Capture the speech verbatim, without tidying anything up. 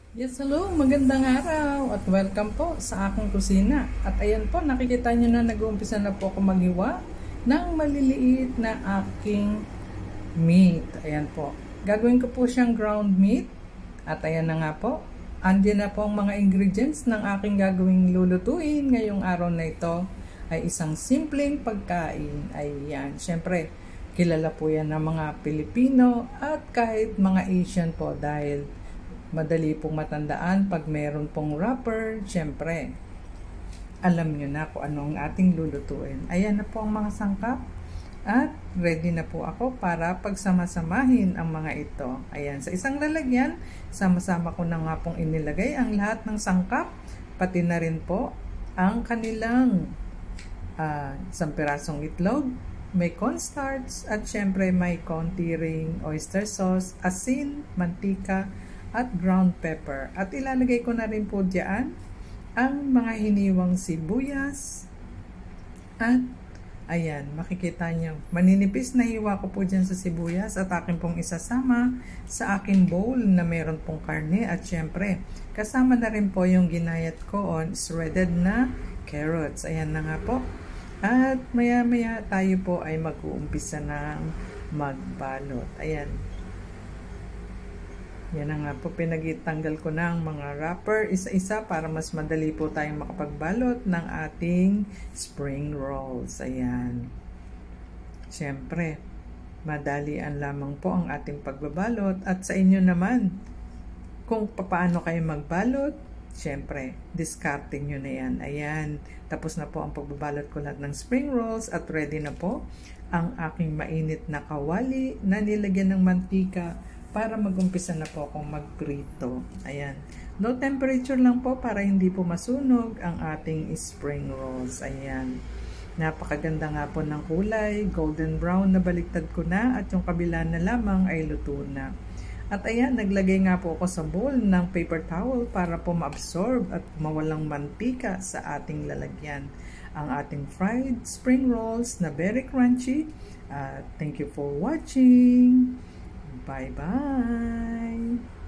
Yes, hello, magandang araw at welcome po sa aking kusina. At ayan po, nakikita nyo na nag-uumpisa na po ako maghiwa ng maliliit na aking meat. Ayan po, gagawin ko po siyang ground meat. At ayan na nga po, andyan na po ang mga ingredients ng aking gagawing lulutuin ngayong araw na ito. Ay isang simpleng pagkain. Ayan, syempre, kilala po yan ng mga Pilipino at kahit mga Asian po dahil madali pong matandaan pag meron pong wrapper. Syempre, alam nyo na kung ano ang ating lulutuin. Ayan na po ang mga sangkap at ready na po ako para pagsamasamahin ang mga ito. Ayan, sa isang lalagyan, sama-sama ko na nga pong inilagay ang lahat ng sangkap, pati na rin po ang kanilang uh, isang pirasong itlog, may cornstarch at syempre may konti ring oyster sauce, asin, mantika, at ground pepper. At ilalagay ko na rin po diyan ang mga hiniwang sibuyas. At ayan, makikita nyo, maninipis na hiwa ko po dyan sa sibuyas at akin pong isasama sa aking bowl na meron pong karne. At syempre, kasama na rin po yung ginayat ko on shredded na carrots. Ayan na nga po. At maya maya tayo po ay mag-uumpisa ng magbalot. Ayan. Yan na nga po, pinagitanggal ko na ang mga wrapper isa-isa para mas madali po tayong makapagbalot ng ating spring rolls. Ayan. Siyempre, madalian lamang po ang ating pagbabalot. At sa inyo naman, kung paano kayo magbalot, siyempre, discarding nyo na yan. Ayan. Tapos na po ang pagbabalot ko lahat ng spring rolls at ready na po ang aking mainit na kawali na nilagyan ng mantika para mag-umpisa na po akong magprito. Ayan. Low temperature lang po para hindi po masunog ang ating spring rolls. Ayan. Napakaganda nga po ng kulay. Golden brown na baliktad ko na at yung kabila na lamang ay luto na. At ayan, naglagay nga po ako sa bowl ng paper towel para po ma-absorb at mawalang mantika sa ating lalagyan. Ang ating fried spring rolls na very crunchy. Uh, thank you for watching. Bye-bye!